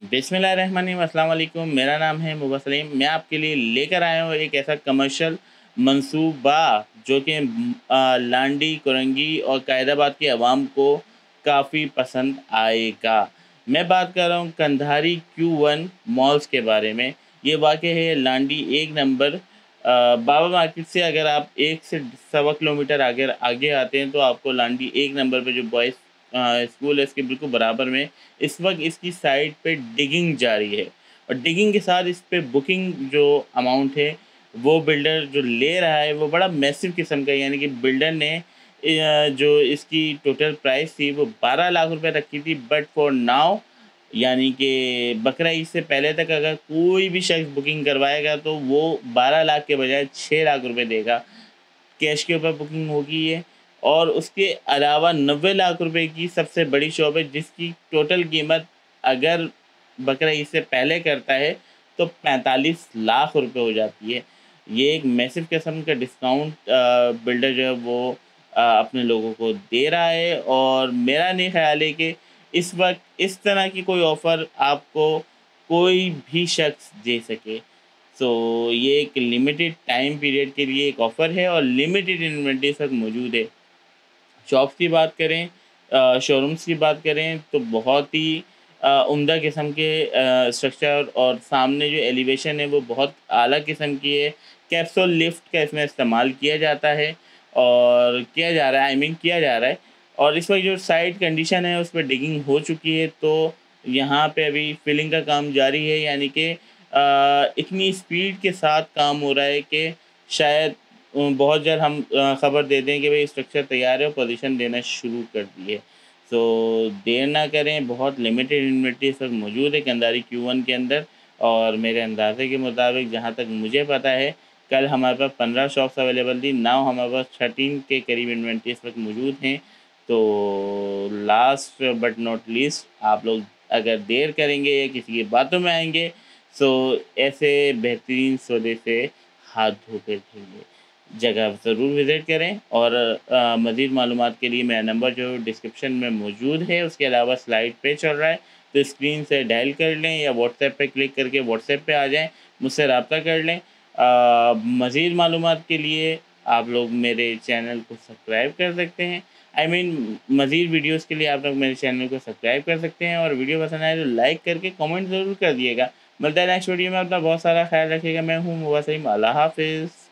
बिस्मिल्लाहिर्रहमानिर्रहीम, अस्सलाम वालेकुम। मेरा नाम है मुबस्सलीम। मैं आपके लिए लेकर आया हूँ एक ऐसा कमर्शियल मंसूबा जो कि लांडी, कुरंगी और कायदाबाद की आवाम को काफ़ी पसंद आएगा। मैं बात कर रहा हूँ कंधारी Q1 मॉल्स के बारे में। ये वाक़ई है लांडी 1 नंबर बाबा मार्केट से अगर आप 1 से सवा किलोमीटर आगे आगे आते हैं तो आपको लांडी 1 नंबर पे जो बॉयज़ स्कूल है इसके बिल्कुल बराबर में इस वक़्त इसकी साइट पे डिगिंग जारी है और डिगिंग के साथ इस पे बुकिंग जो अमाउंट है, वो बिल्डर जो ले रहा है वो बड़ा मैसिव किस्म का है। यानी कि बिल्डर ने जो इसकी टोटल प्राइस थी वो 12 लाख रुपए रखी थी, बट फॉर नाउ यानी कि बकरा ईद से पहले तक अगर कोई भी शख्स बुकिंग करवाएगा तो वो 12 लाख के बजाय 6 लाख रुपए देगा। कैश के ऊपर बुकिंग होगी ये। और उसके अलावा 90 लाख रुपए की सबसे बड़ी शॉप है जिसकी टोटल कीमत अगर बकरा ईद से पहले करता है तो 45 लाख रुपए हो जाती है। ये एक मैसिव किस्म का डिस्काउंट बिल्डर जो है वो अपने लोगों को दे रहा है और मेरा नहीं ख़्याल है कि इस वक़्त इस तरह की कोई ऑफ़र आपको कोई भी शख्स दे सके। सो ये एक लिमिटेड टाइम पीरियड के लिए एक ऑफ़र है और लिमिटेड इन्वेंटरी इस वक़्त मौजूद है। शॉप्स की बात करें शोरूम्स की बात करें तो बहुत ही उम्दा किस्म के स्ट्रक्चर और सामने जो एलिवेशन है वो बहुत आला किस्म की है। कैप्सूल लिफ्ट का इसमें इस्तेमाल किया जाता है और किया जा रहा है किया जा रहा है और इस वक़्त जो साइट कंडीशन है उस पे डिगिंग हो चुकी है तो यहाँ पे अभी फिलिंग का काम जारी है। यानी कि इतनी स्पीड के साथ काम हो रहा है कि शायद बहुत जल्द हम खबर दे दें कि भई स्ट्रक्चर तैयार है और पोज़ीशन देना शुरू कर दी है। सो देर ना करें, बहुत लिमिटेड इन्वेंटरी इस वक़्त मौजूद है कंधारी Q1 के अंदर और मेरे अंदाज़े के मुताबिक जहाँ तक मुझे पता है, कल हमारे पास 15 शॉप्स अवेलेबल थी, नाउ हमारे पास 13 के करीब इन्वेंटरी इस वक़्त मौजूद हैं। तो लास्ट बट नॉट लीस्ट आप लोग अगर देर करेंगे या किसी की बातों में आएँगे, सो ऐसे बेहतरीन सौदे से हाथ धो के धुलिए। जगह ज़रूर विज़िट करें और मज़ीद मालूमात के लिए मेरा नंबर जो डिस्क्रिप्शन में मौजूद है, उसके अलावा स्लाइड पे चल रहा है, तो स्क्रीन से डायल कर लें या व्हाट्सएप पे क्लिक करके व्हाट्सएप पे आ जाएँ, मुझसे राब्ता कर लें। मज़ीद मालूमात के लिए आप लोग मेरे चैनल को सब्सक्राइब कर सकते हैं। मज़ीद वीडियोज़ के लिए आप लोग मेरे चैनल को सब्सक्राइब कर सकते हैं और वीडियो पसंद आए तो लाइक करके कमेंट ज़रूर कर दिएगा। मिलता है नेक्स्ट वीडियो में, अपना बहुत सारा ख़्याल रखिएगा। मैं हूँ मुबस्सलीम, अल्लाह हाफ़िज़।